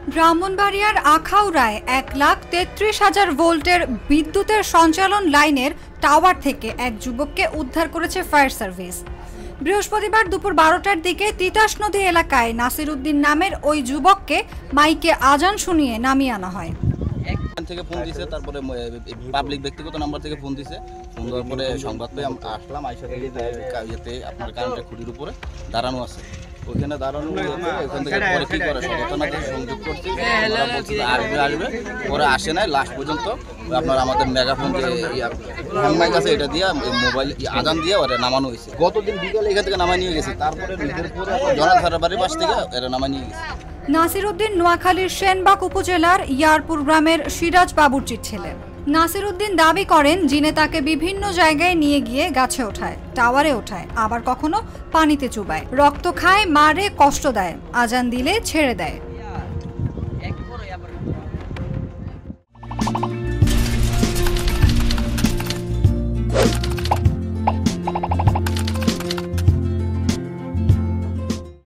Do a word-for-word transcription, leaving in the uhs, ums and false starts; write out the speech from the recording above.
ব্রাহ্মণবাড়িয়ার আখাউড়ায় এক লাখ তেত্রিশ হাজার ভোল্টের বিদ্যুতের সঞ্চালন লাইনের টাওয়ার থেকে এক যুবককে উদ্ধার করেছে ফায়ার সার্ভিস। বৃহস্পতিবার দুপুর বারোটার দিকে তিতাস নদী এলাকায় নাসির উদ্দিন নামের ওই যুবককে মাইকে আজান শুনিয়ে নামিয়ে আনা হয়। থেকে ফোন দিছে, তারপরে পাবলিক ব্যক্তিগত নাম্বার থেকে ফোন দিছে। ফোন দেওয়ার পরে সংবাদ পেয়ে আমরা আসলাম। আইসা থেকে আপনার কারেন্টের খুঁটির উপরে দাঁড়ানো আছে, ওইখানে দাঁড়ানো ওইখান থেকে পরে কি করে সচেতনতা সংযোগ করছি, আসবে আসবে পরে আসে নাই। লাস্ট পর্যন্ত আপনার আমাদের মেগাফোন যে হ্যান্ডমাইক আছে এটা দিয়ে মোবাইল আজান দিয়ে ওরা নামানো হয়েছে। গতদিন বিকালে এখান থেকে নামাই নিয়ে গেছে, তারপরে নিজের পরে জনাধারের বাড়ির পাশ থেকে এরা নামাই নিয়ে গেছে। নাসির উদ্দিন নোয়াখালীর সেনবাগ উপজেলার ইয়ারপুর গ্রামের সিরাজ বাবুর্চির ছেলে। নাসির উদ্দিন দাবি করেন জিনে তাকে বিভিন্ন জায়গায় নিয়ে গিয়ে গাছে ওঠায়, টাওয়ারে ওঠায়, আবার কখনো পানিতে চুবায়, রক্ত খায়, মারে, কষ্ট দেয়, আজান দিলে ছেড়ে দেয়।